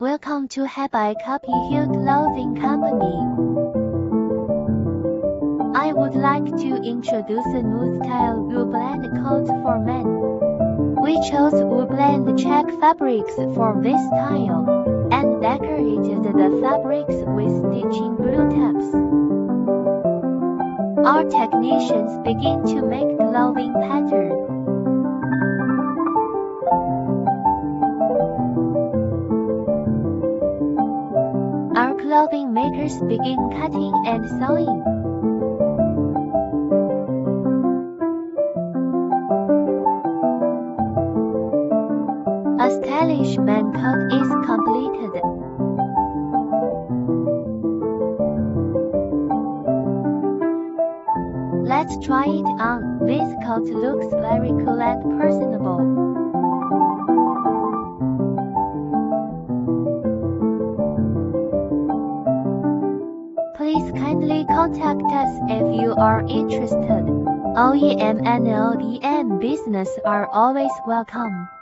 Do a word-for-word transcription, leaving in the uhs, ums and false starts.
Welcome to COPIHUE Clothing Company. I would like to introduce a new style wool-blend coat for men. We chose wool-blend check fabrics for this style, and decorated the fabrics with stitching blue tabs. Our technicians begin to make clothing pattern. Our clothing makers begin cutting and sewing. A stylish man coat is completed. Let's try it on. This coat looks very cool and personable. Please kindly contact us if you are interested. O E M and O D M business are always welcome.